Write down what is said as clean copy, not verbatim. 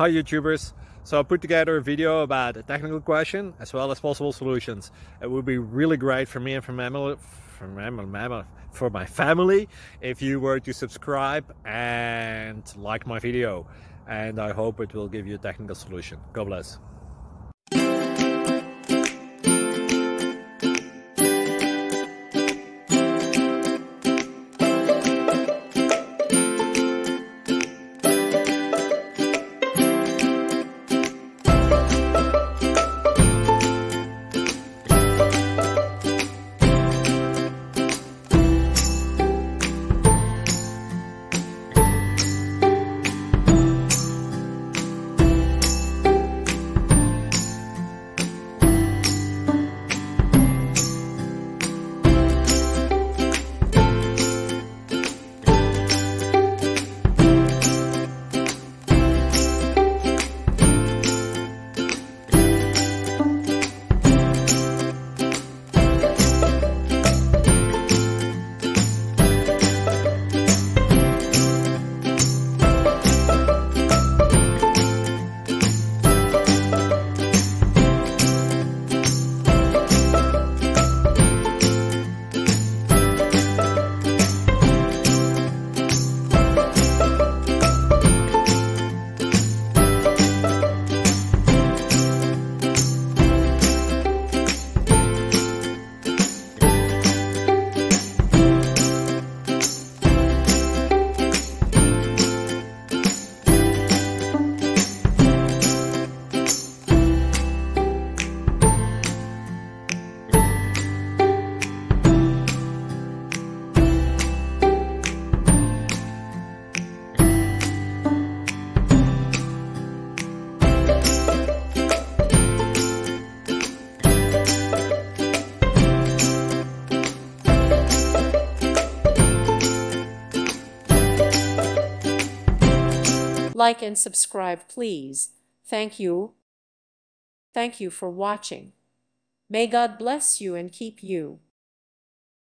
Hi YouTubers. So I put together a video about a technical question as well as possible solutions. It would be really great for me and for my family if you were to subscribe and like my video. And I hope it will give you a technical solution. God bless. Like and subscribe, please. Thank you. Thank you for watching. May God bless you and keep you.